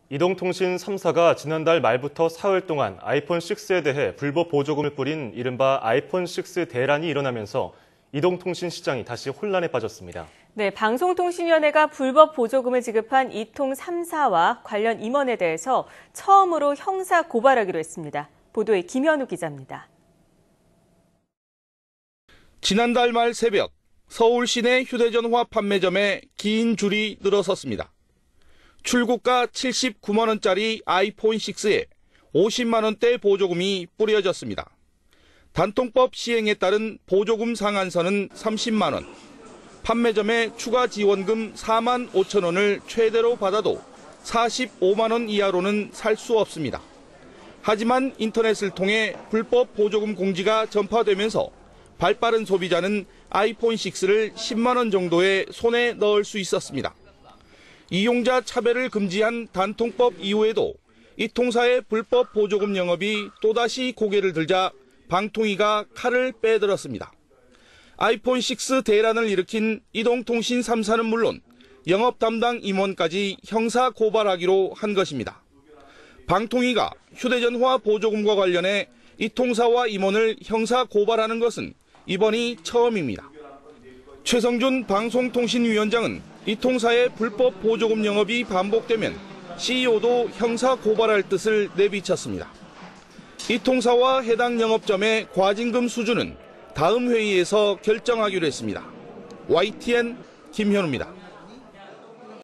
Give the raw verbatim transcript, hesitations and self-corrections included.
이동통신 삼 사가 지난달 말부터 사흘 동안 아이폰 식스에 대해 불법 보조금을 뿌린 이른바 아이폰 식스 대란이 일어나면서 이동통신 시장이 다시 혼란에 빠졌습니다. 네, 방송통신위원회가 불법 보조금을 지급한 이통 삼 사와 관련 임원에 대해서 처음으로 형사 고발하기로 했습니다. 보도에 김현우 기자입니다. 지난달 말 새벽 서울 시내 휴대전화 판매점에 긴 줄이 늘어섰습니다. 출고가 칠십구만 원짜리 아이폰 식스에 오십만 원대 보조금이 뿌려졌습니다. 단통법 시행에 따른 보조금 상한선은 삼십만 원, 판매점에 추가 지원금 사만 오천 원을 최대로 받아도 사십오만 원 이하로는 살 수 없습니다. 하지만 인터넷을 통해 불법 보조금 공지가 전파되면서 발빠른 소비자는 아이폰 식스를 십만 원 정도의 손에 넣을 수 있었습니다. 이용자 차별을 금지한 단통법 이후에도 이 통사의 불법 보조금 영업이 또다시 고개를 들자 방통위가 칼을 빼들었습니다. 아이폰 식스 대란을 일으킨 이동통신 삼 사는 물론 영업 담당 임원까지 형사 고발하기로 한 것입니다. 방통위가 휴대전화 보조금과 관련해 이 통사와 임원을 형사 고발하는 것은 이번이 처음입니다. 최성준 방송통신위원장은 이 통사의 불법 보조금 영업이 반복되면 씨이오도 형사 고발할 뜻을 내비쳤습니다. 이 통사와 해당 영업점의 과징금 수준은 다음 회의에서 결정하기로 했습니다. 와이티엔 김현우입니다.